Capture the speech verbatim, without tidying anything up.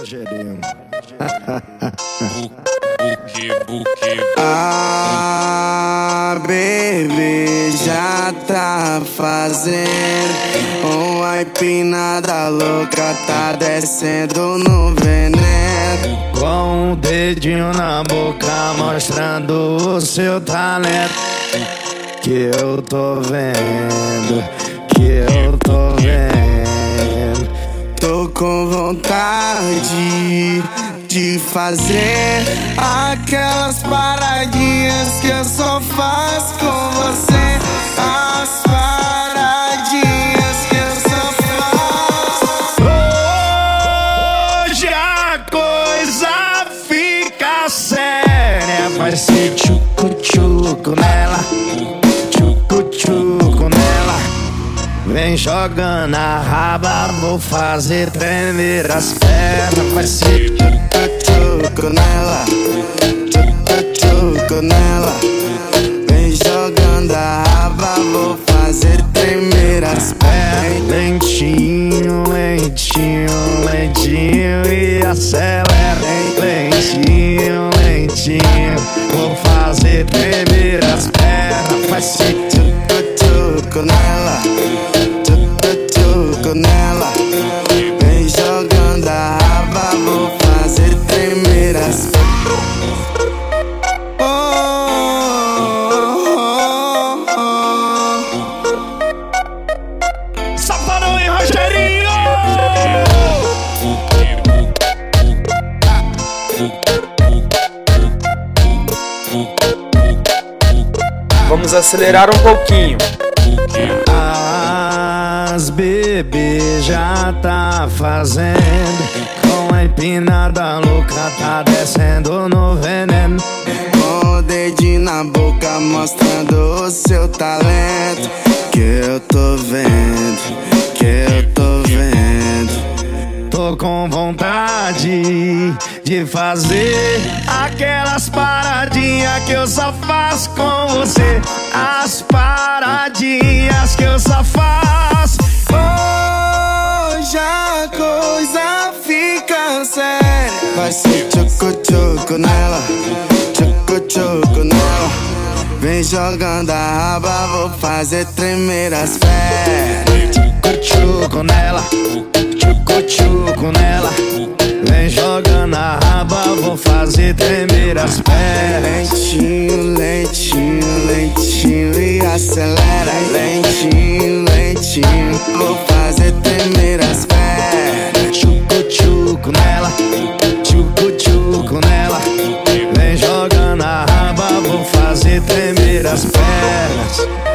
Rogerinho. Ah, baby, já tá fazendo uma empinada louca, tá descendo no veneno. Com o dedinho na boca, mostrando o seu talento. Que eu tô vendo, que eu tô vendo. Tô com vontade de fazer aquelas paradinhas que eu só faço com você. As paradinhas que eu só faço. Hoje a coisa fica séria. Vai ser tchucu-tchucu nela, tchucu-tchucu nela. Vem jogando a raba, vou fazer tremer as pernas. Vai ser tchucu-tchucu nela, tchucu-tchucu nela. Vem jogando a raba, vou fazer tremer as pernas. lentinho, lentinho, lentinho e acelera. Lentinho, lentinho, vou fazer tremer as pernas. Vai ser tchucu-tchucu nela, tchucu-tchucu nela. Vem jogando a raba, vou fazer tremer as pernas. Oh, oh, oh, oh. Safadão e Rogerinho! Vamos acelerar um pouquinho. As bebê já tá fazendo, com a empinada louca tá descendo no veneno. Com o dedinho na boca mostrando o seu talento. Que eu tô vendo, que eu tô vendo. Tô com vontade de fazer aquelas paradinhas que eu só faço com você. As paradinhas que eu só faço. Hoje a coisa fica séria. Vai ser tchucu-tchucu nela, tchucu-tchucu nela. Vem jogando a raba, vou fazer tremer as pernas. Tchucu-tchucu nela, tchucu-tchucu nela. Vem jogando a raba, vou fazer tremer as pernas. Lentinho, lentinho, lentinho e acelera. Lentinho, lentinho, vou fazer tremer as pernas. Tchucu-tchucu nela, tchucu-tchucu nela. Vem jogando a raba, vou fazer tremer as pernas.